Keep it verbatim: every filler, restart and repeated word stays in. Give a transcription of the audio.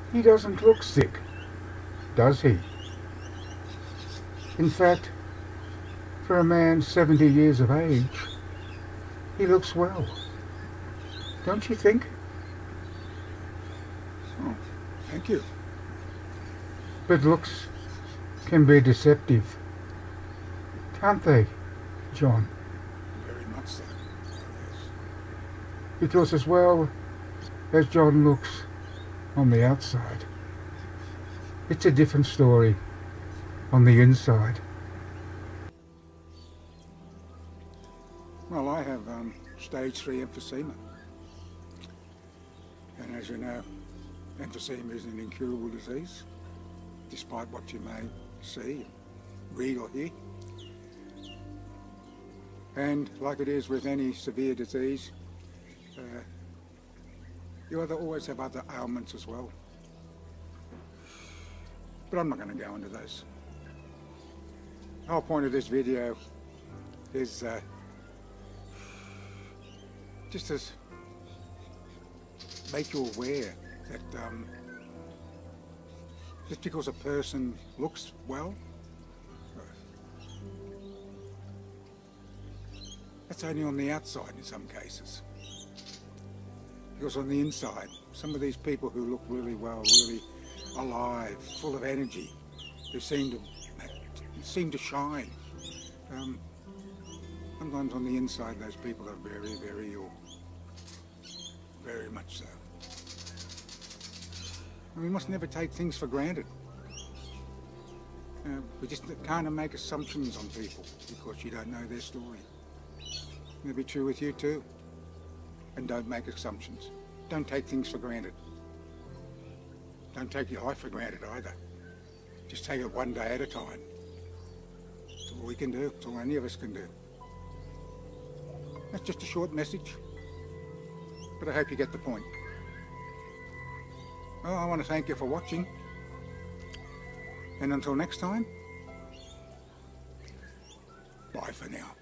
He doesn't look sick, does he? In fact, for a man seventy years of age, he looks well. Don't you think? Oh, thank you. But looks can be deceptive, can't they, John? Very much so. Yes. Because as well as John looks on the outside, it's a different story on the inside. Well, I have um, stage three emphysema. And as you know, emphysema is an incurable disease, despite what you may see, read or hear. And like it is with any severe disease, uh, you either always have other ailments as well. But I'm not going to go into those. The whole point of this video is uh, just to make you aware that um, just because a person looks well, that's only on the outside in some cases. Because on the inside, some of these people who look really well, really alive, full of energy, who seem to seem to shine, um, sometimes on the inside those people are very, very ill. Very much so. And we must never take things for granted. Uh, we just can't make assumptions on people because you don't know their story. It'll be true with you too. And don't make assumptions. Don't take things for granted. Don't take your life for granted either. Just take it one day at a time. That's all we can do. That's all any of us can do. That's just a short message. But I hope you get the point. Well, I want to thank you for watching. And until next time, bye for now.